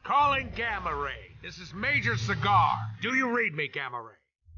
Calling Gamma Ray. This is Major Cigar. Do you read me, Gamma Ray?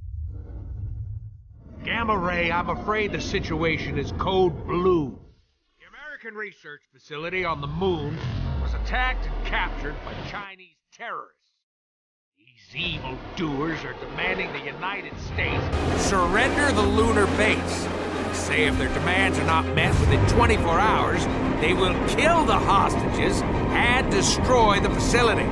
Gamma Ray, I'm afraid the situation is code blue. The American research facility on the moon was attacked and captured by Chinese terrorists. These evil doers are demanding the United States surrender the lunar base. They say if their demands are not met within 24 hours, they will kill the hostages and destroy the facility.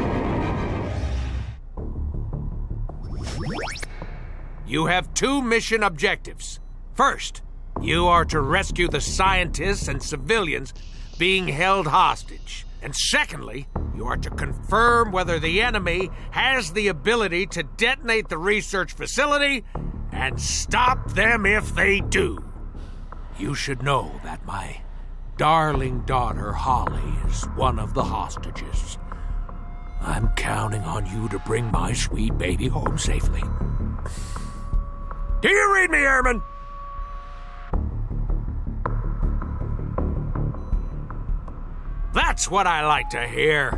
You have two mission objectives. First, you are to rescue the scientists and civilians being held hostage. And secondly, you are to confirm whether the enemy has the ability to detonate the research facility and stop them if they do. You should know that my darling daughter, Holly, is one of the hostages. I'm counting on you to bring my sweet baby home safely. Do you read me, Airman? That's what I like to hear.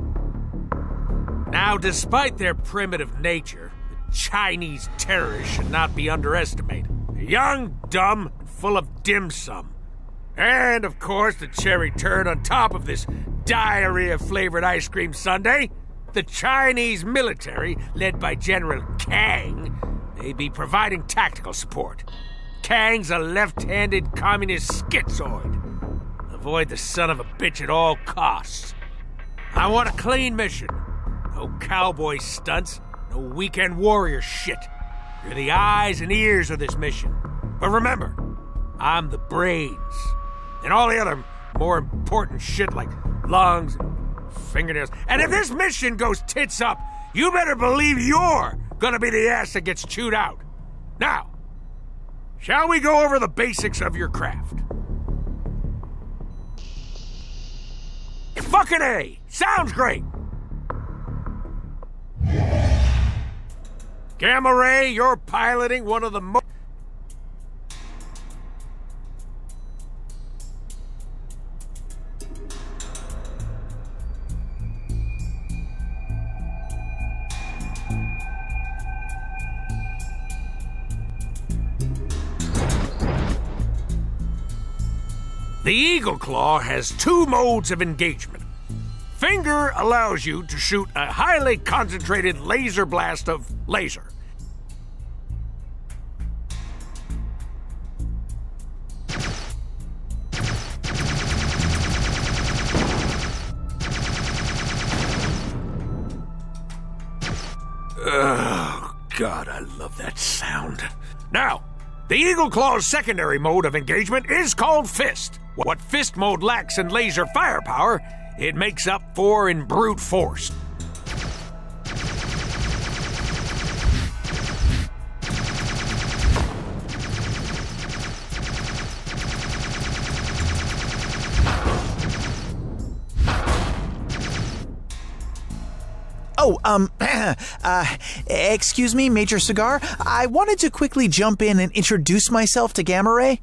Now, despite their primitive nature, the Chinese terrorists should not be underestimated. They're young, dumb, and full of dim sum. And, of course, the cherry turd on top of this diarrhea-flavored ice cream sundae, the Chinese military, led by General Kang, may be providing tactical support. Kang's a left-handed communist schizoid. Avoid the son of a bitch at all costs. I want a clean mission. No cowboy stunts, no weekend warrior shit. You're the eyes and ears of this mission. But remember, I'm the brains. And all the other more important shit like lungs and fingernails. And if this mission goes tits up, you better believe you're gonna be the ass that gets chewed out. Now, shall we go over the basics of your craft? Fucking A! Sounds great! Gamma Ray, you're piloting one of the most... The Eagle Claw has two modes of engagement. Finger allows you to shoot a highly concentrated laser blast of laser. Oh, God, I love that sound. Now, the Eagle Claw's secondary mode of engagement is called Fist. What Fist mode lacks in laser firepower, it makes up for in brute force. Excuse me, Major Cigar. I wanted to quickly jump in and introduce myself to Gamma Ray.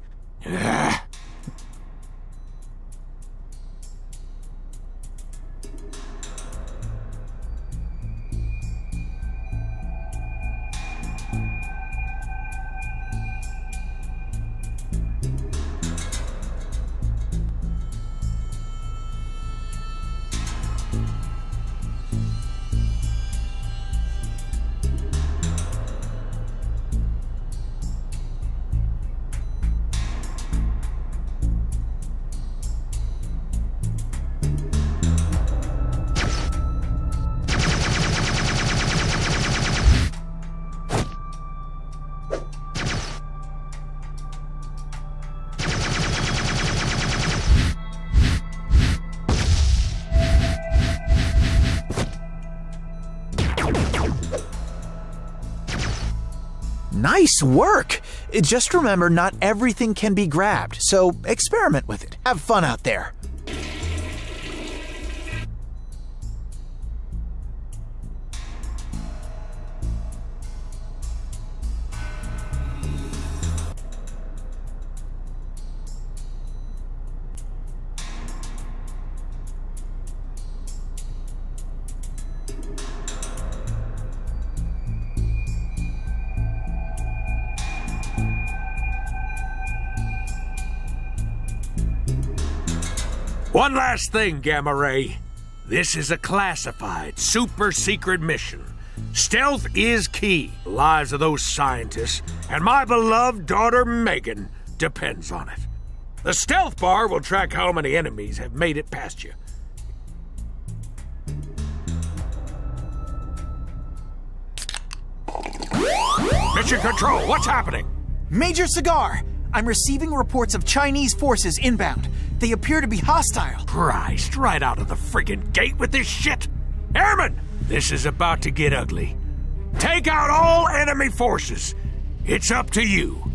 Nice work! Just remember, not everything can be grabbed, so experiment with it. Have fun out there. One last thing, Gamma Ray. This is a classified, super-secret mission. Stealth is key. The lives of those scientists and my beloved daughter Megan depends on it. The stealth bar will track how many enemies have made it past you. Mission Control, what's happening? Major Cigar! I'm receiving reports of Chinese forces inbound. They appear to be hostile. Christ, right out of the friggin' gate with this shit! Airman, this is about to get ugly. Take out all enemy forces. It's up to you.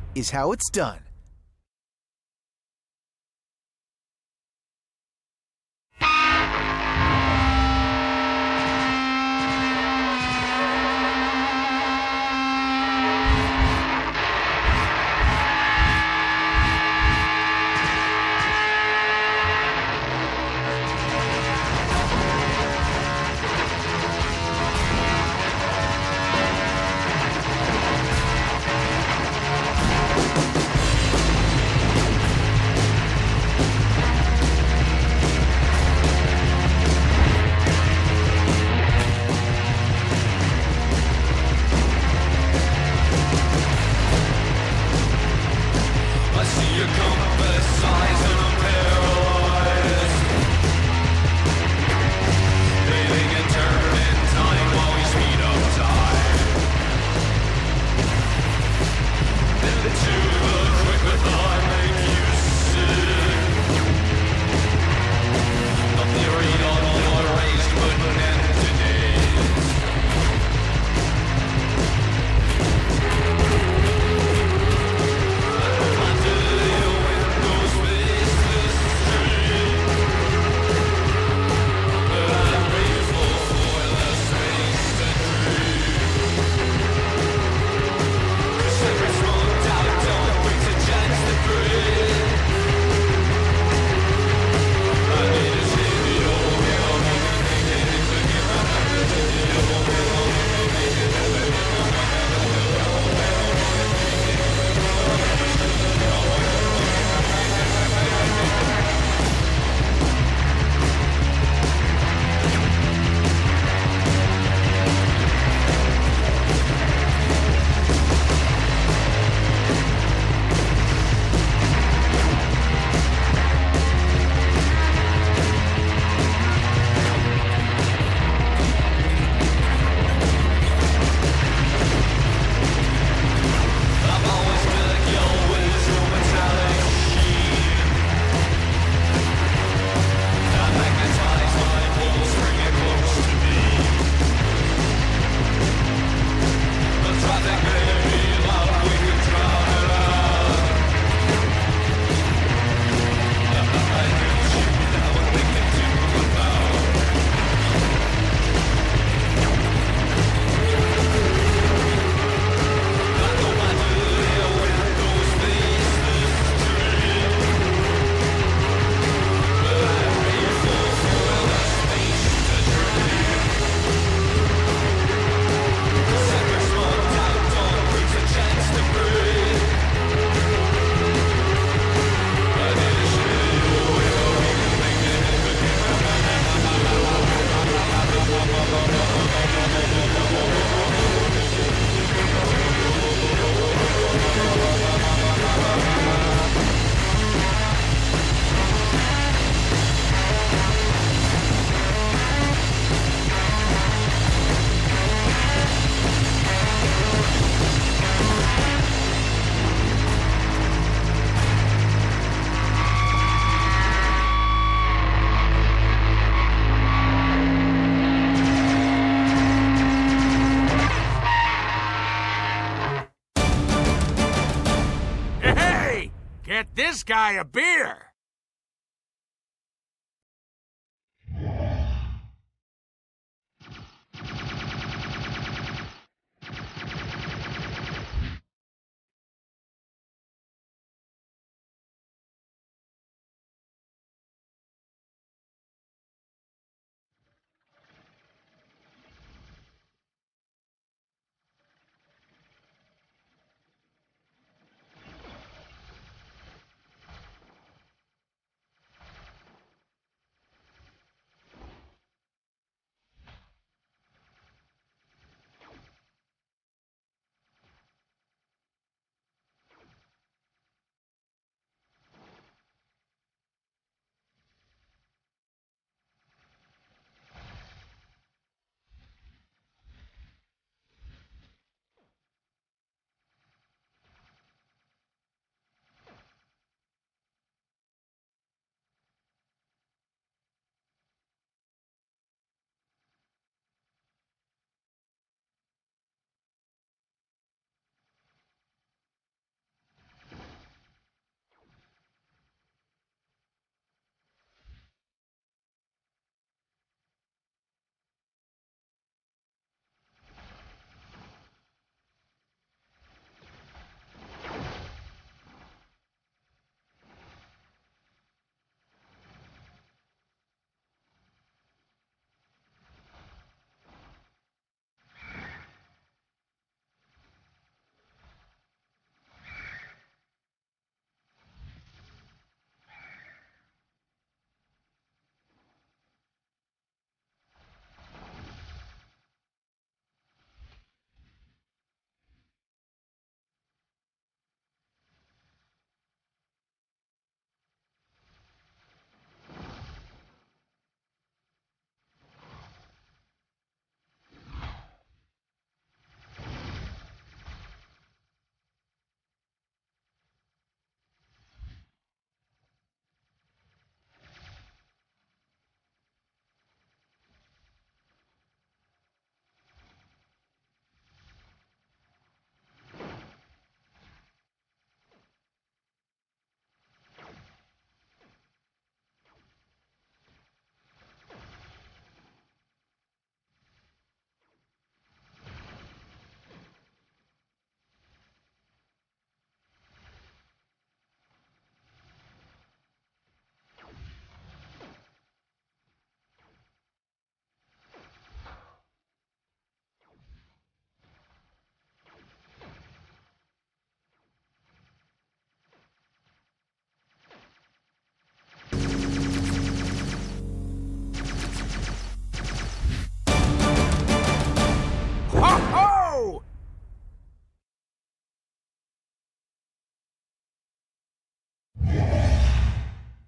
is how it's done. Get this guy a beer!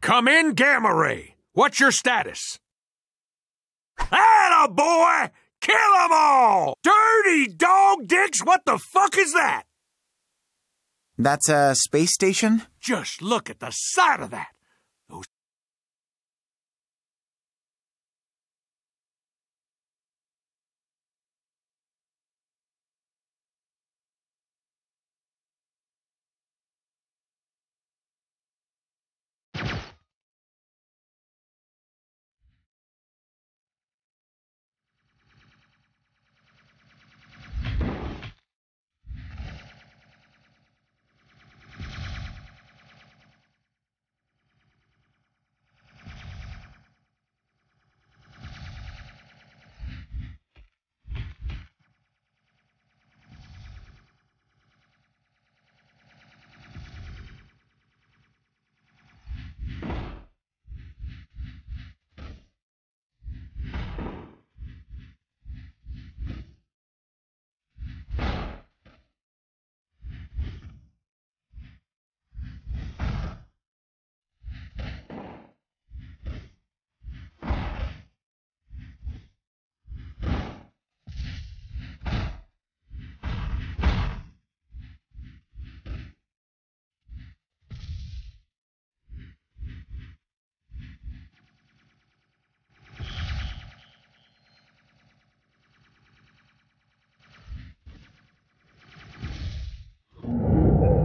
Come in, Gamma Ray. What's your status? Atta boy! Kill 'em all! Dirty dog dicks, what the fuck is that? That's a space station? Just look at the sight of that. Those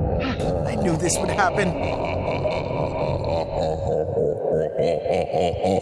I knew this would happen.